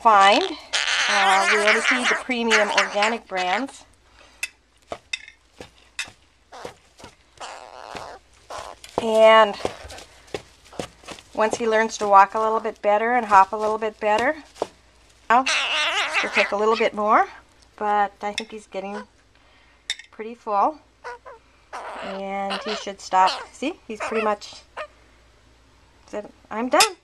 find. We only feed the premium organic brands. And once he learns to walk a little bit better and hop a little bit better, now he'll take a little bit more, but I think he's getting pretty full. And he should stop. See, he's pretty much said, I'm done.